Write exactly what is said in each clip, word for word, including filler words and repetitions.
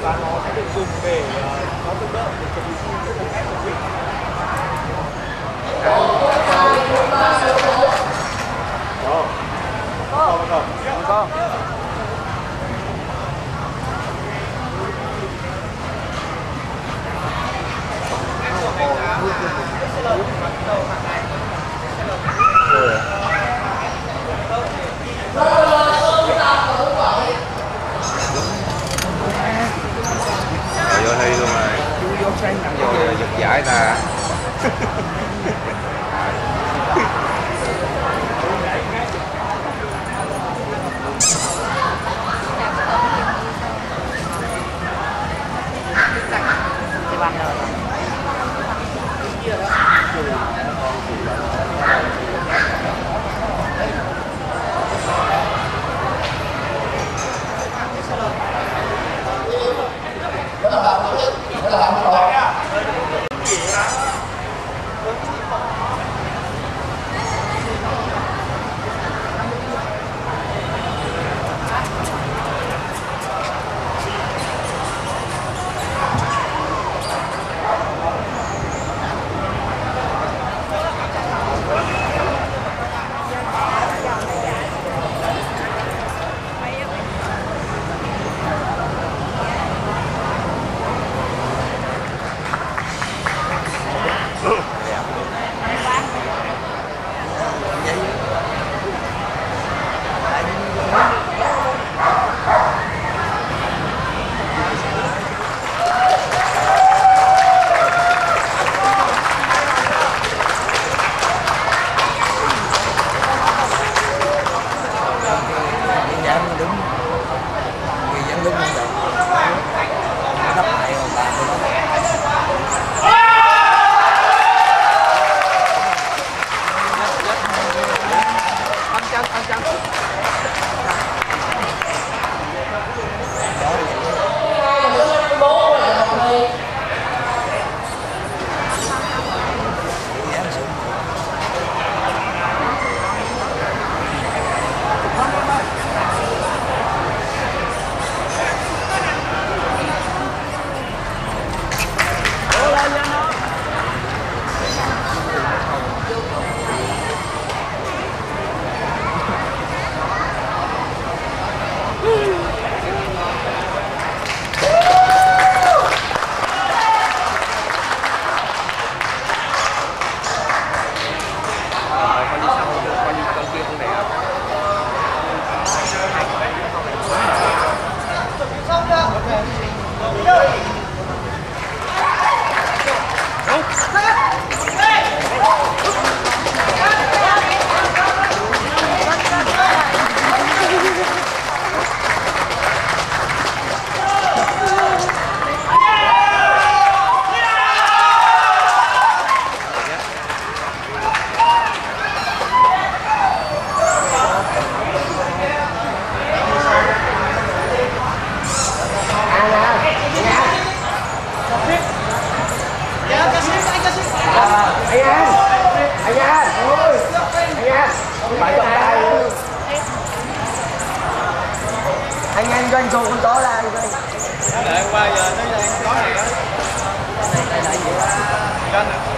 và nó sẽ được dùng để nó tự động để chuẩn bị cho một cách chuẩn bị. Đó. Con con. Con. Vô thi luôn rồi. Vô rồi giật giải ta. Anh anh doanh số con chó là anh doanh. Để qua giờ nó đang có này đó. Đây đây là gì? Canh nè,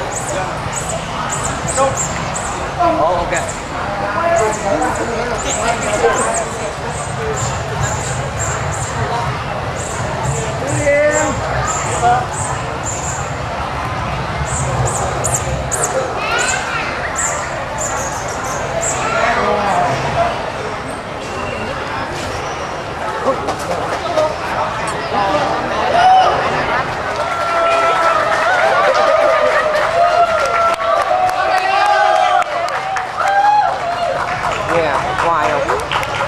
canh. Ồ ok. Hoài không?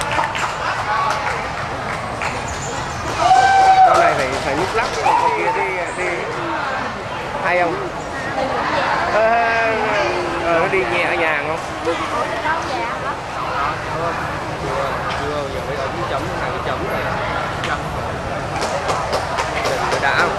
Con này thì phải lúc lắc, con kia đi đi hay không? Ờ, ờ, nó đi nhẹ nhàng không? Chưa, chưa, giờ phải ở dưới chấm này, cái chấm này. Đã không?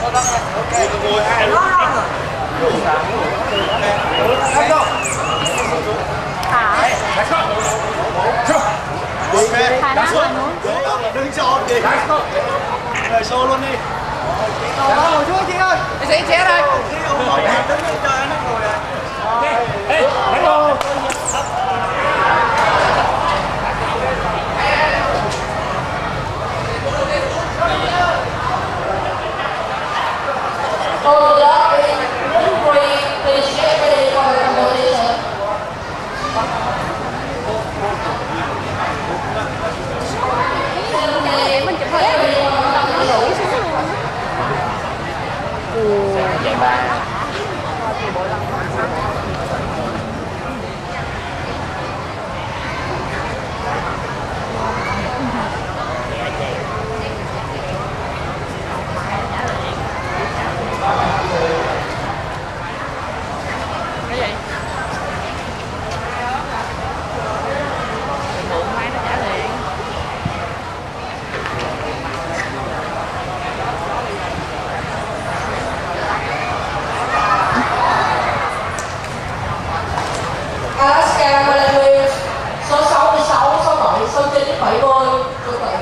ngồi hai luôn. Đừng cho kìa. Rồi show luôn đi. Ngồi xuống chị ơi. Đi sĩ ché đây. Đứng lên trời nó ngồi rồi. Ê, đánh vô. Hold up, free, please get ready for the competition. Mình chụp hơi nó đuổi xuống luôn. Vậy ba. Alaska Malaysia số sáu mươi sáu, số bảy, số chín, bảy mươi. Chuẩn bị.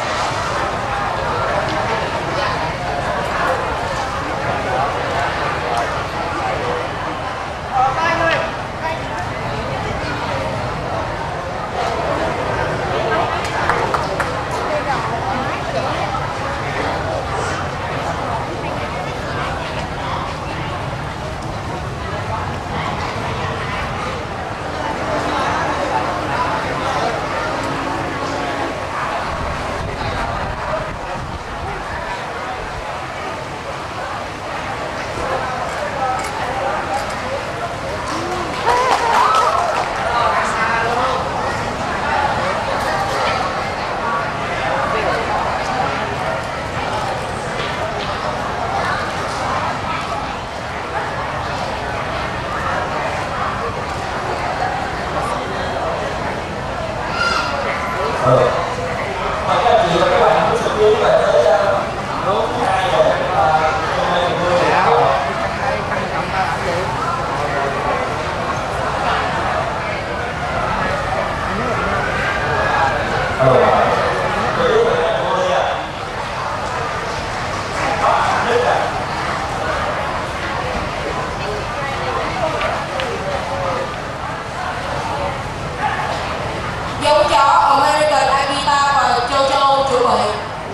Dấu chó American Akita và Jojo chuẩn bị.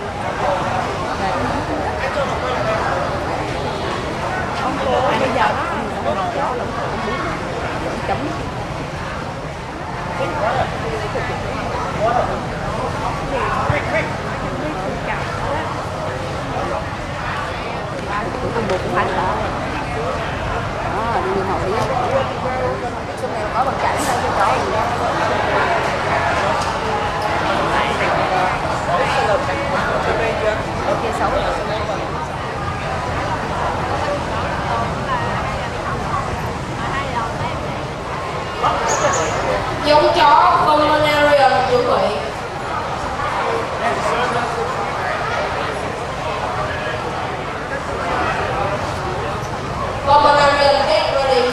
Bây giờ nó gió lắm chấm tụi con buộc cũng phải sợ đó đi ngồi đi trong này có bằng chảnh thôi chứ có gì đâu kia xấu Giống chó Pomeranian chuẩn bị. Pomeranian get ready.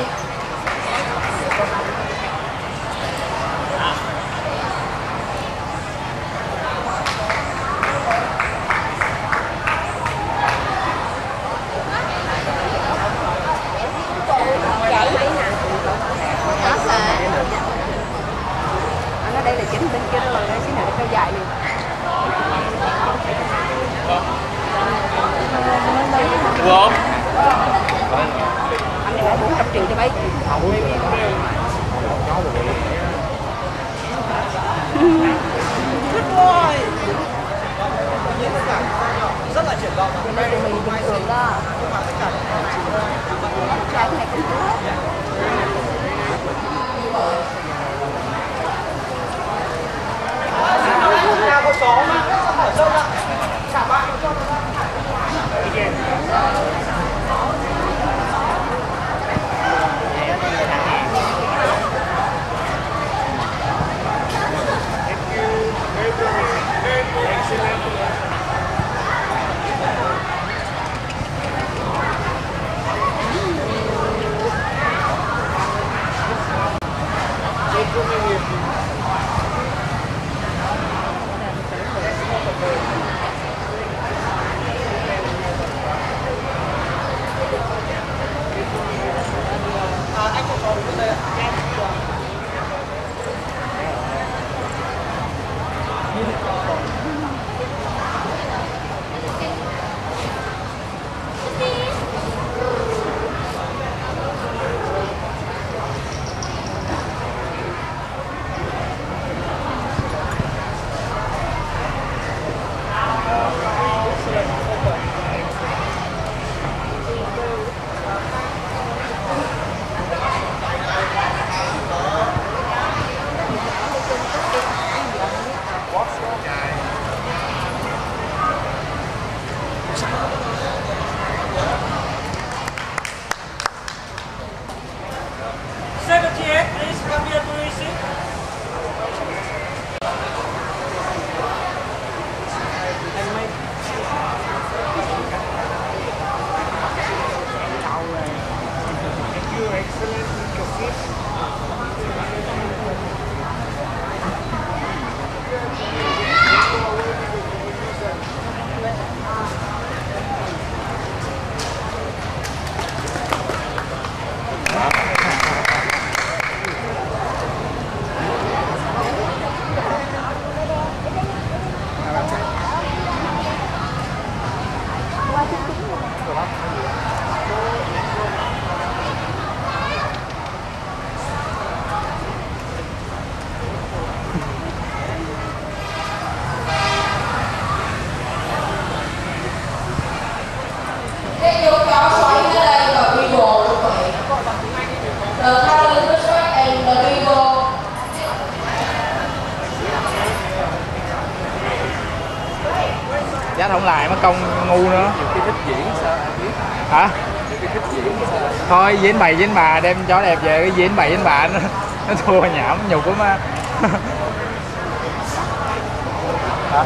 nó đây là chính bên kia đó là cái này nó dài luôn Được không? anh này lại bốn trăm triệu cho mấy Rất là triển vọng. đây thì mình bình thường đó cái này cũng tốt Nhà có chó mà ở sân ạ. Cả bạn cho nó seventy-eight, please come here to receive. Thank you, excellent. Your seat. Cái vô cáo xoay ở đây và Vivo luôn vậy. The Thailand Restaurant and the Vivo. Giá không lại mất công ngu nữa. Cái thích diễn sao ai biết. Hả? Cái thích diễn sao. Thôi diễn bày với bà đem chó đẹp về cái diễn bày với bà nó, nó thua nhảm nhục lắm á. Hả?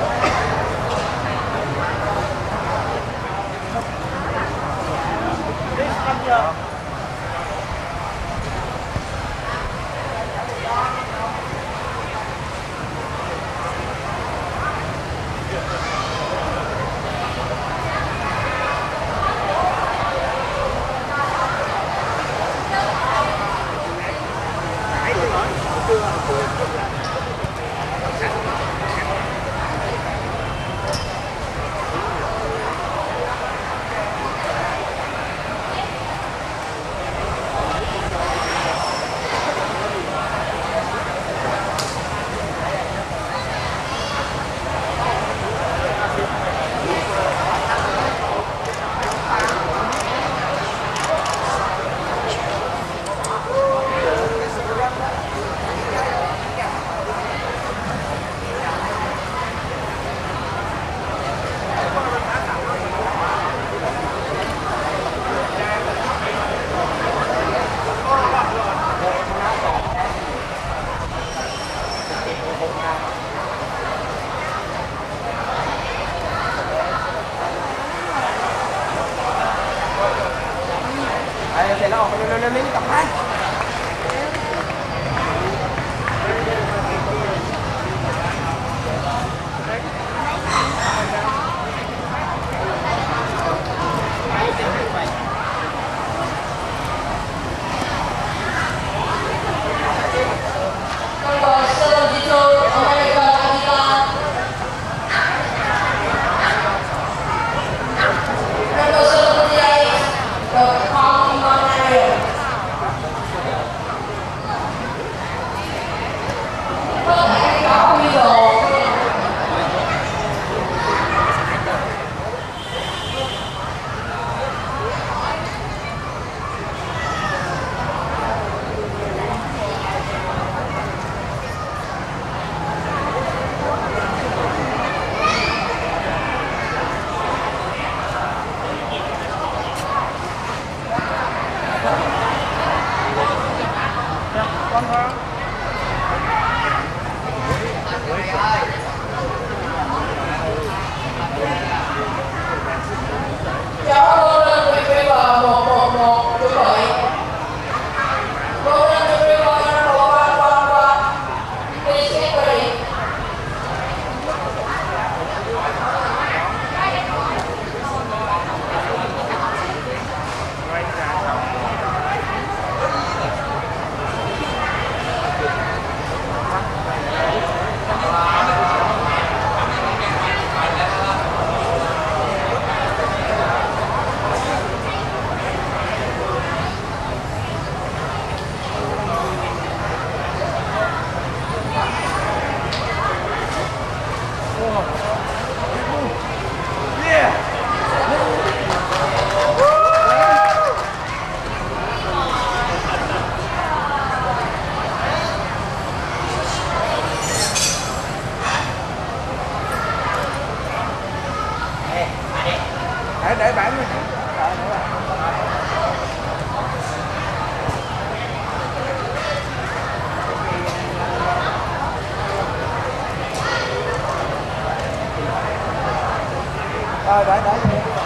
Đây thì nó nó nó tập hai. Number seventy-two, American Aguilar. Number seventy-eight, the County Area. để để bản luôn. Rồi để để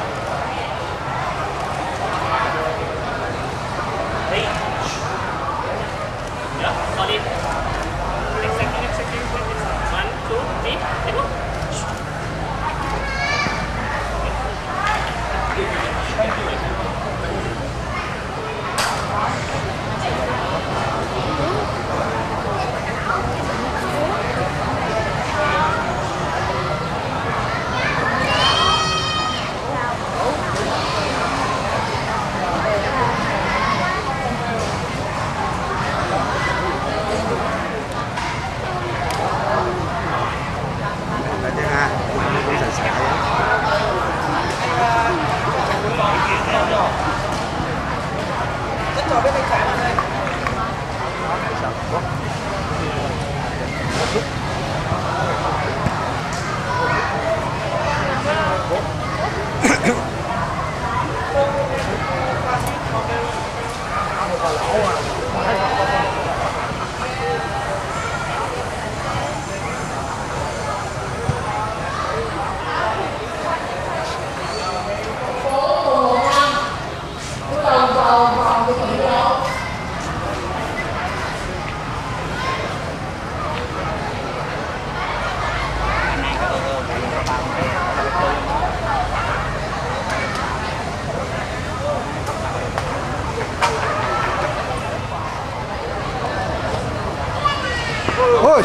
Ôi.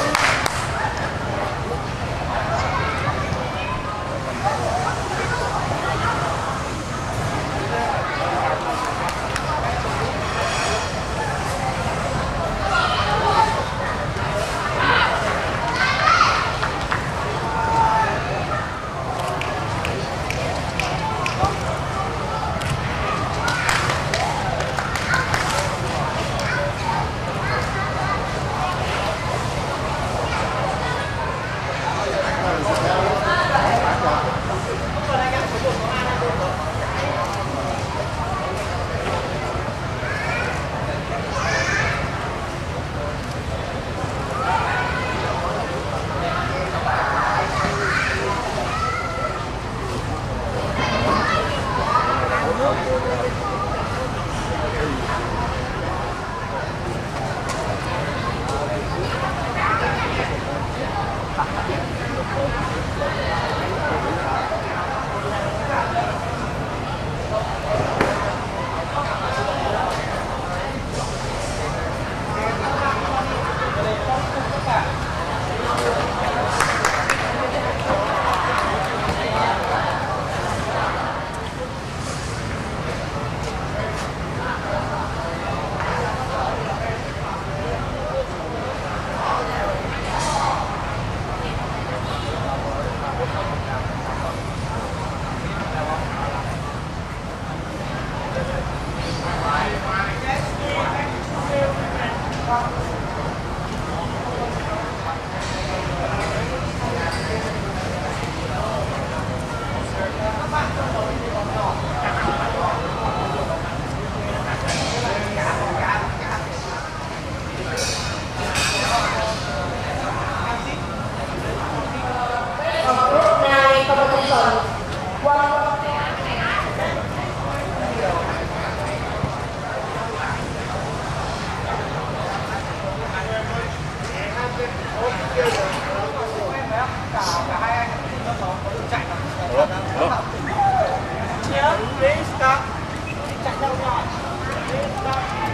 Restart. Chạy đâu rồi? Restart.